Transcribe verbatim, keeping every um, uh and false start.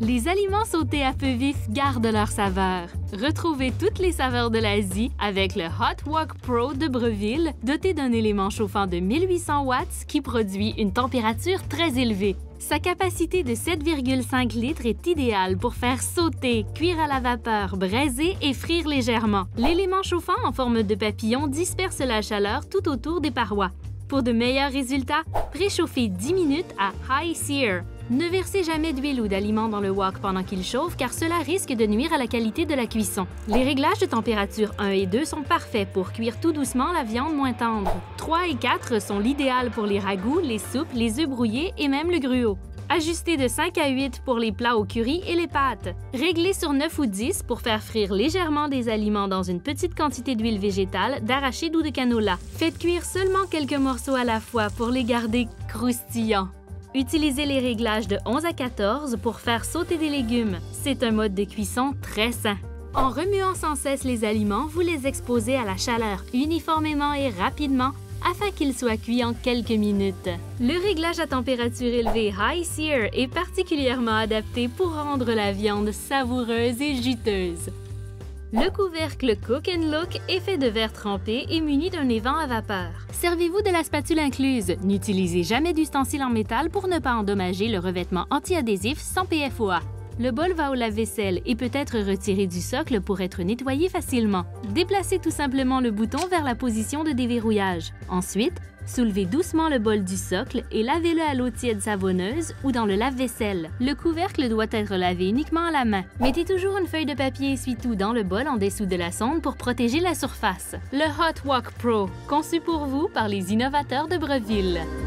Les aliments sautés à feu vif gardent leur saveur. Retrouvez toutes les saveurs de l'Asie avec le Hot Wok Pro de Breville, doté d'un élément chauffant de mille huit cents watts qui produit une température très élevée. Sa capacité de sept virgule cinq litres est idéale pour faire sauter, cuire à la vapeur, braiser et frire légèrement. L'élément chauffant en forme de papillon disperse la chaleur tout autour des parois. Pour de meilleurs résultats, préchauffez dix minutes à High Sear. Ne versez jamais d'huile ou d'aliments dans le wok pendant qu'il chauffe car cela risque de nuire à la qualité de la cuisson. Les réglages de température un et deux sont parfaits pour cuire tout doucement la viande moins tendre. trois et quatre sont l'idéal pour les ragoûts, les soupes, les œufs brouillés et même le gruau. Ajustez de cinq à huit pour les plats au curry et les pâtes. Réglez sur neuf ou dix pour faire frire légèrement des aliments dans une petite quantité d'huile végétale, d'arachide ou de canola. Faites cuire seulement quelques morceaux à la fois pour les garder croustillants. Utilisez les réglages de onze à quatorze pour faire sauter des légumes. C'est un mode de cuisson très sain. En remuant sans cesse les aliments, vous les exposez à la chaleur uniformément et rapidement afin qu'ils soient cuits en quelques minutes. Le réglage à température élevée High Sear est particulièrement adapté pour rendre la viande savoureuse et juteuse. Le couvercle Cook and Look est fait de verre trempé et muni d'un évent à vapeur. Servez-vous de la spatule incluse. N'utilisez jamais d'ustensiles en métal pour ne pas endommager le revêtement anti-adhésif sans P F O A. Le bol va au lave-vaisselle et peut être retiré du socle pour être nettoyé facilement. Déplacez tout simplement le bouton vers la position de déverrouillage. Ensuite, soulevez doucement le bol du socle et lavez-le à l'eau tiède savonneuse ou dans le lave-vaisselle. Le couvercle doit être lavé uniquement à la main. Mettez toujours une feuille de papier essuie-tout dans le bol en dessous de la sonde pour protéger la surface. Le Hot Wok Pro, conçu pour vous par les innovateurs de Breville.